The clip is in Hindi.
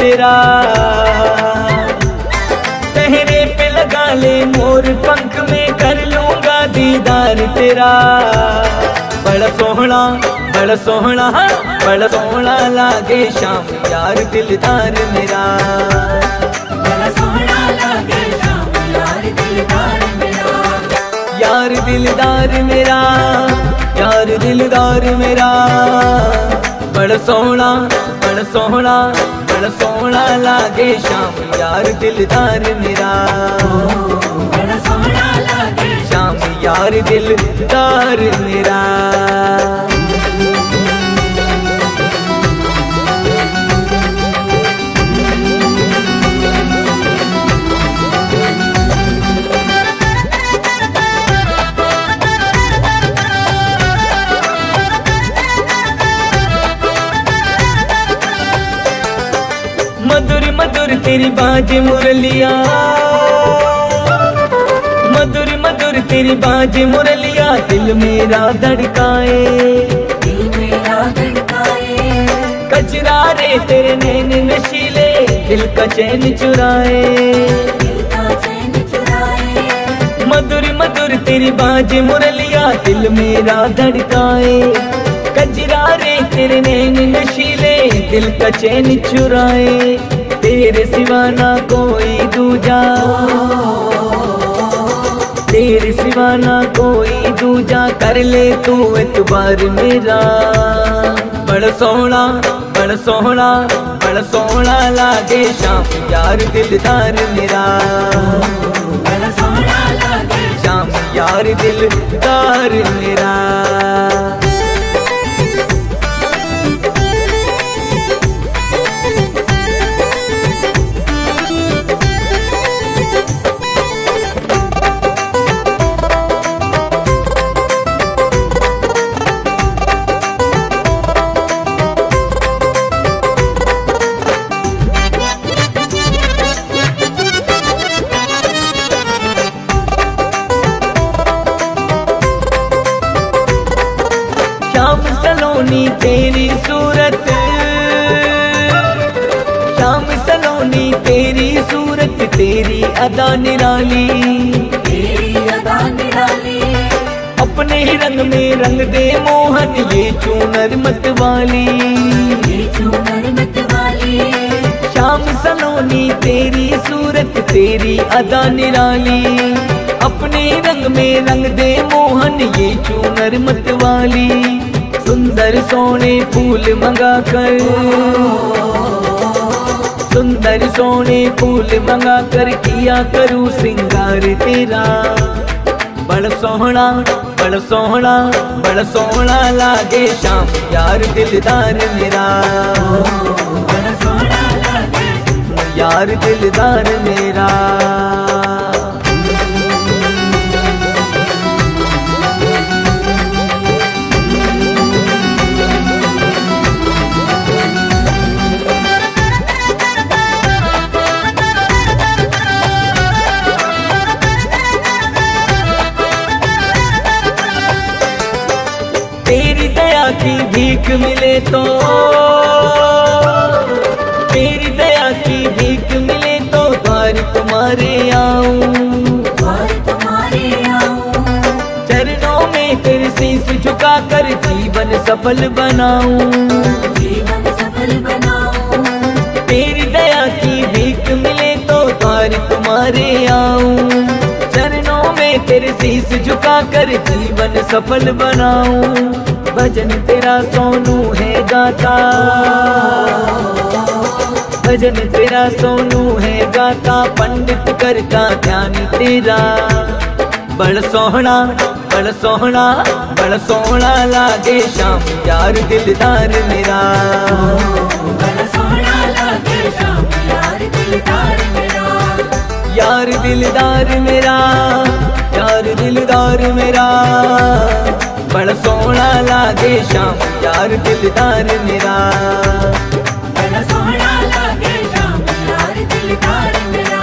तेरा। चेहरे पे लगा ले मोर पंख में कर लूंगा दीदार तेरा। बड़ा सोहना बड़ा सोहना बड़ा सोहना लागे श्याम यार दिलदार मेरा। बड़ा सोहना लागे श्याम यार दिलदार मेरा। यार दिलदार मेरा यार दिलदार मेरा। बड़ा सोहना बड़ा सोहना बड़ा सोहना लागे श्याम यार दिलदार मेरा। बड़ा सोहना लागे श्याम यार दिलदार मेरा। मधुर मधुर तेरी बाज मुरलिया। मधुर मधुर तेरी बाज मुरलिया दिल मेरा धड़काए। दिल मेरा धड़काए। कचरा रे तेरे नैन नशीले दिल का चैन चुराए। दिल का चैन चुराए। मधुर मधुर तेरी बाज मुरलिया दिल मेरा धड़काए। कजरा रे तेरे नैन नशीले दिल का चैन चुराए। तेरे सिवा ना कोई दूजा तेरे सिवा ना कोई दूजा कर ले तू एतबार मेरा। बड़ा सोहना बड़ा सोहना बड़ा सोहना लागे श्याम यार दिलदार मेरा। बड़ा सोहना लागे श्याम यार दिलदार मेरा। श्याम सलोनी तेरी सूरत श्याम सलोनी तेरी सूरत तेरी अदा निराली। तेरी अदा निराली। अपने ही रंग में रंग दे मोहन ये चूनर मत वाली। ये चूनर मत वाली। श्याम सलोनी तेरी सूरत तेरी अदा निराली। अपने रंग में रंग दे मोहन ये चूनर मत वाली। सुंदर सोने फूल मंगा कर सुंदर सोने फूल मंगा कर किया करूँ सिंगार तेरा। बड़ा सोहना बड़ा सोहना बड़ा सोहना लागे श्याम यार दिलदार मेरा। बड़ा सोहना लागे यार दिलदार मेरा। तेरी दया की भीख मिले तो तेरी दया की भीख मिले तो द्वार तुम्हारे आऊं। द्वार तुम्हारे आऊं। चरणों में तेरे शीश झुका कर जीवन सफल बनाऊं। जीवन सफल बनाऊं। तेरी दया की भीख मिले तो द्वार तुम्हारे आऊं। चरणों में तेरे शीश झुका कर जीवन सफल बनाऊं। भजन तेरा सोनू है गाता भजन तेरा सोनू है गाता पंडित करता ध्यान तेरा। बड़ा सोहना बड़ा सोहना बड़ा सोहना लागे श्याम यार दिलदार मेरा। बड़ा सोहना लागे श्याम यार दिलदार मेरा। यार दिलदार मेरा यार दिलदार मेरा। बड़ा सोहना लागे श्याम यार दिलदार मेरा। बड़ा सोहना लागे श्याम यार दिलदार मेरा।